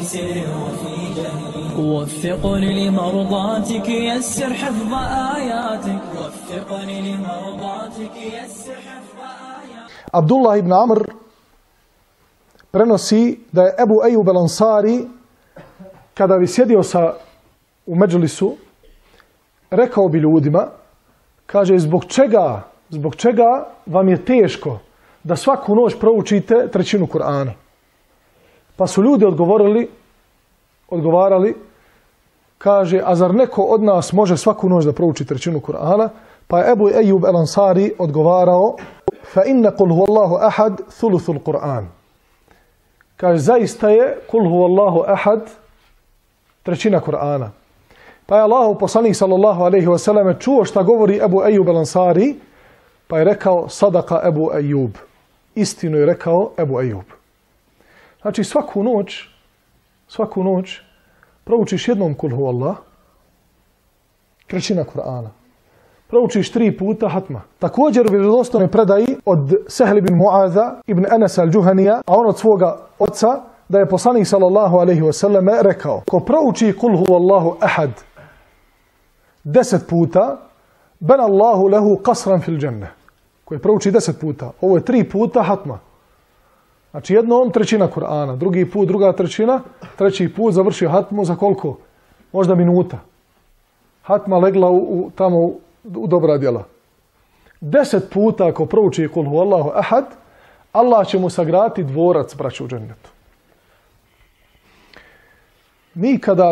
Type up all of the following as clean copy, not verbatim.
سر وفي جهر وفقني لمرضاتك يسر حفظ آياتك وفقني لمرضاتك يسر حفظ آياتك. Abdullah ibn Amr prenosi da je Ebu Ejub el-Ansari kada bi sjedio u međlisu rekao bi ljudima, kaže, zbog čega vam je teško da svaku noć proučite trećinu Kur'ana? Pa su ljudi odgovarali, kaže, a zar neko od nas može svaku noć da prouči trećinu Kur'ana? Pa je Ebu Ejub el-Ansari odgovarao, fa inna kul huvallahu ahad thuluthul Kur'an. Kaže, zaista je kul huvallahu ahad trećina Kur'ana. Pa je Allahu poslanik sallallahu alejhi ve selleme čuo šta govori Ebu Ejub el-Ansari, pa je rekao, sadaka Ebu Ejub. Istinu je rekao Ebu Ejub. Znači svaku noć proučiš jednom kul huvallah, trećina Kur'ana. Proučiš 3 puta hatma. Također u vjerodostojnoj predaji od Sehl ibn Mu'adha ibn Anas al-Juhanija, a on od svoga oca, da je poslanik sallallahu alejhi ve selleme rekao, ko prouči kul huvallahu ahad 10 puta, bana Allahu lehu qasran fil dženne. Koji prouči 10 puta. Ovo je 3 puta hatma. Znači jednom trećina Kur'ana, drugi put druga trećina, treći put završio hatmu za koliko? Možda minuta. Hatma legla tamo u dobra djela. 10 puta ako prouči kul huvallahu ahad, Allah će mu sagraditi dvorac, braću, u džennetu. Mi kada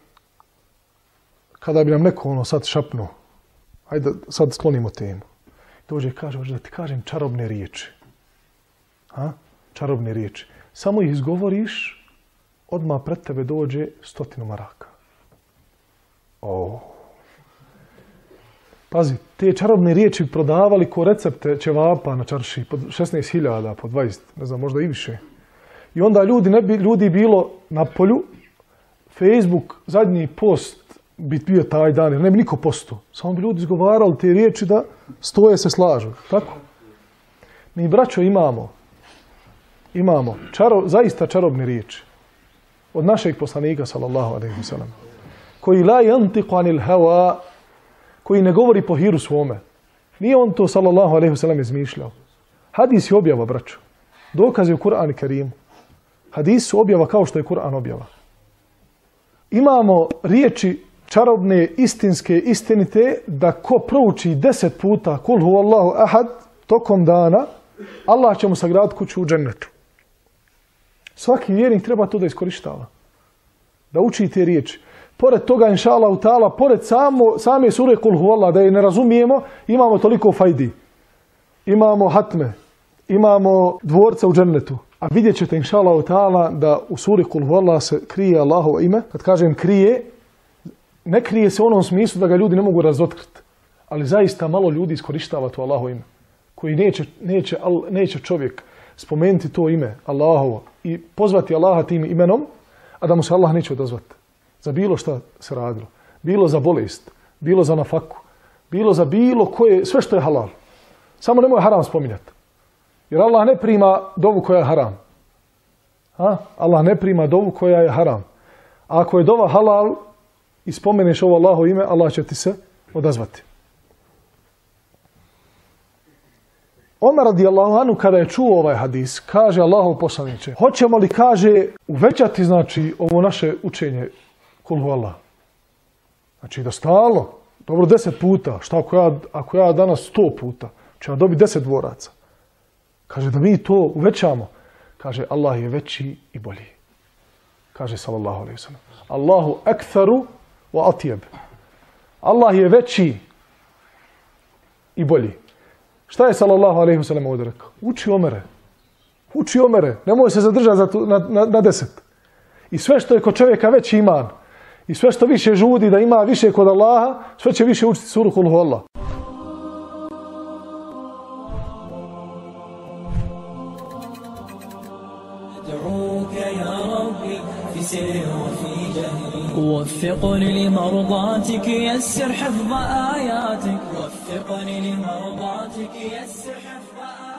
bi nam neko sad šapnuo, hajde sad sklonimo temu, dođe i kaže, hoće da ti kažem čarobne riječi. Čarobne riječi. Samo ih izgovoriš, odmah pred tebe dođe 100 maraka. Pazi, te čarobne riječi prodavali ko recepte ćevapa na čarši po 16.000, po 20, ne znam, možda i više. I onda ljudi bilo na polju, Facebook, zadnji post bi bio taj dan, jer ne bi niko postao. Samo bi ljudi izgovarali te riječi da stoje se slažu. Tako? Mi, braćo, imamo zaista čarobne riječi od našeg poslanika, sallallahu alejhi ve sellem, koji la yantiqu anil hawa, koji ne govori po hiru svome. Nije on to, sallallahu alejhi ve sellem, izmišljao. Hadis je objava, braćo. Dokaz je u Kur'anu Kerimu. Hadis su objava kao što je Kur'an objava. Imamo riječi čarobne, istinske, istinite, da ko prouči 10 puta kul huvallahu ahad tokom dana, Allah će mu sagraditi kuću u džennetu. Svaki vjernik treba to da iskorištava. Da uči te riječi. Pored toga, inša Allah, pored same sure kul huvallah, da je ne razumijemo, imamo toliko fajdi. Imamo hatme, imamo dvorca u džennetu. A vidjet ćete, inša Allah, da u suri kul huvallah se krije Allahovo ime. Kad kažem krije, ne krije se u onom smislu da ga ljudi ne mogu razotkriti. Ali zaista malo ljudi iskorištava to Allahovo ime. Koji neće čovjek spomenuti to ime Allahovo i pozvati Allaha tim imenom, a da mu se Allah neće odazvati. Za bilo šta se radilo. Bilo za bolest, bilo za nafaku, bilo za bilo koje, sve što je halal. Samo nemoj haram spominjati. Jer Allah ne prima dovu koja je haram. Allah ne prima dovu koja je haram. A ako je dova halal i spomeneš ovo Allahovo ime, Allah će ti se odazvati. Omer radijallahu anhu kada je čuo ovaj hadis, kaže Allahov poslaniče, hoćemo li, kaže, uvećati, znači, ovo naše učenje kul huvallah? Znači da stalno, dobro 10 puta, šta ako ja danas 100 puta, ću ja dobiti 10 dvoraca. Kaže da mi to uvećamo. Kaže Allah je veći i bolji. Kaže sallallahu alejhi ve sellem. Allahu aktharu wa atyab. Allah je veći i bolji. Šta je sallallahu alejhi ve sellem ovdje rekao? Uči Omere. Nemoj se zadržati na 10. I sve što je kod čovjeka veći iman, i sve što više žudi da ima više kod Allaha, sve će više učiti suru kul huvallah. وفقني لمرضاتك يسر حفظ آياتك وفقني لمرضاتك يسر حفظ آياتك